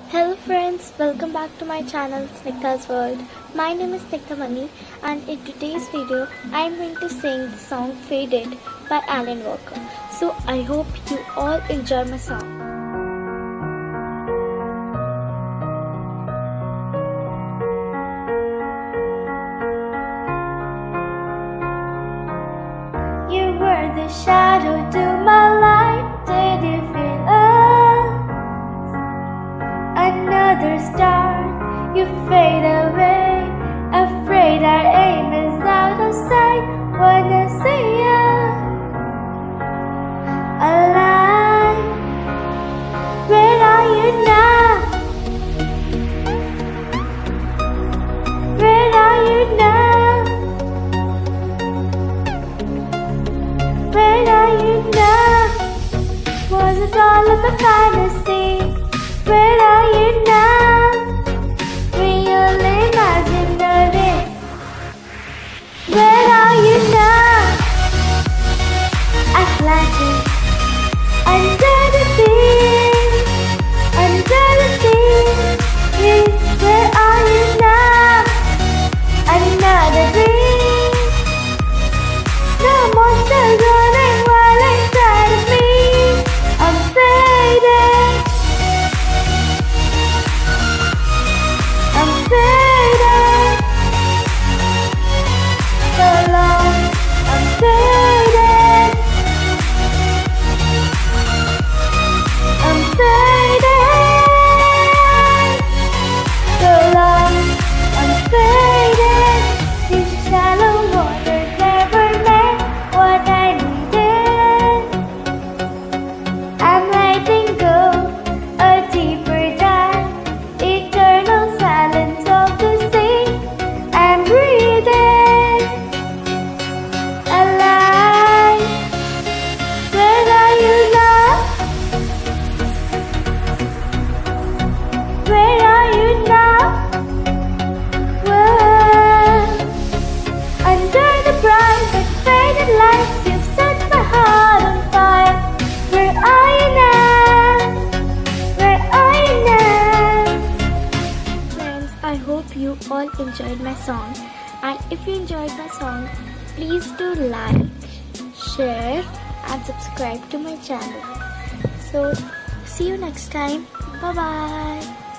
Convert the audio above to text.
Hello friends, welcome back to my channel Snigdha's World. My name is Snigdha Mani and in today's video I am going to sing the song Faded by Alan Walker. So I hope you all enjoy my song. You were the shadow to my light. Did you feel another star? You fade away, afraid our aim is out of sight. Wanna see you alive. Where are you now? Where are you now? Where are you now? Was it all of a fantasy? Where are you now? Real imaginary. Where are you now? Atlantis. Under the sea. Under the sea. Where are you now? Another dream. No monsters running wild inside of me. I'm faded. I'm faded. So long. I'm faded. I'm faded. So long. I'm faded. These shallow waters never meant what I needed. I'm letting go a deeper dive, eternal silence of the sea. I'm breathing alive. Where are you now? Where are you now? Whoa. Under the bright but faded lights, you've set my heart on fire. Where are you now? Where are you now? Friends, I hope you all enjoyed my song. And if you enjoyed my song, please do like, share and subscribe to my channel. So, see you next time. Bye bye.